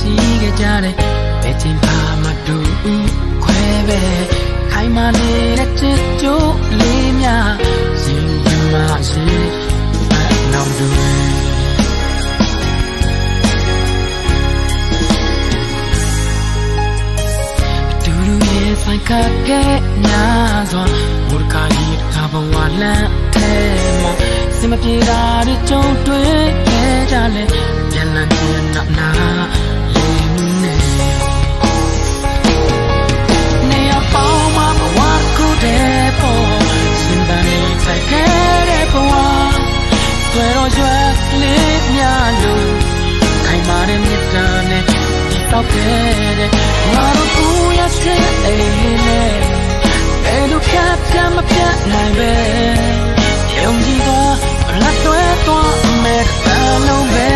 ရှိခဲ့ကြတယ်ဘယ်ချိန်မှမတူခွဲပဲခိုင်မာနေတဲ့ချစ်ကြိုးလေးများရင်ရမရှိနောင်တူဆိုင်ခတ်ကဲညာစွာမူခါကြီးကဘဝလမ်းထဲမှာစင်မပြေတာတွေကြုံတွေ့ခဲ့ကြလဲပြန်လည်ပြန်နာလေးနေနေအပေါင်းမှာဘဝခုတည်းပေါ်စဉ်းပန်းနေတိုက်ခဲ့တဲ့ဘဝတွေ့တော့ရွယ်လေးများလို့ခိုင်မာတဲ့မြတ်တာနဲ့ဒီတော့ခဲ့တဲ့ငါတို့ဘူးရစေအိမ်နဲ့ဘယ်လိုဖြတ်ချမပြတ်နိုင်ပဲယုံကြည်သောလက်သွဲသွားမဲ့အလုံးပဲ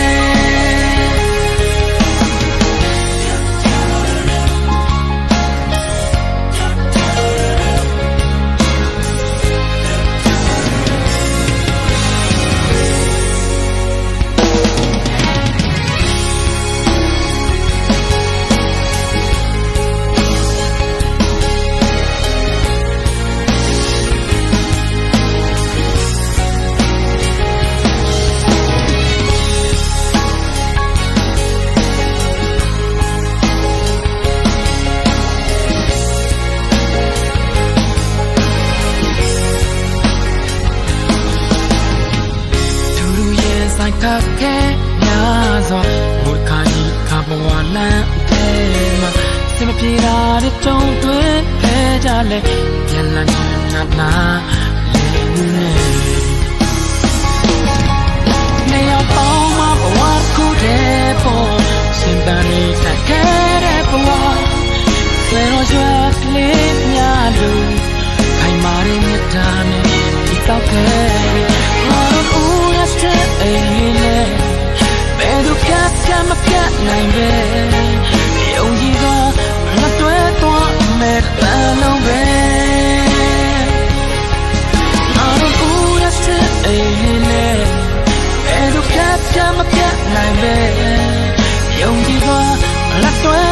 ခက်ခဲများစွာမူခါကြီးကဘဝလမ်းထဲမှာစင်မပြေတာတွေကြုံတွေ့ခဲ့ကြလဲပြန်လာနာလေးနေရောက်ပေါင်းမှာဘဝခုတည်းပေါ်စင်ပန်းနေတိုက်ခဲ့တဲ့ဘဝဆွေတော်ရွယ်ကလေးများလို့ခိုင်မာတဲ့မြတ်တာနဲ့ဒီတော့ခဲ့မပြတ်နိုင်ပဲယုံကြည်သောလက်တွဲသွားမဲ့အလုံးပဲငါတို့ဦးရစေအိမ်နဲ့ဘယ်လိုဖြတ်ချမပြတ်နိုင်ပဲယုံကြည်သောလက်တွဲ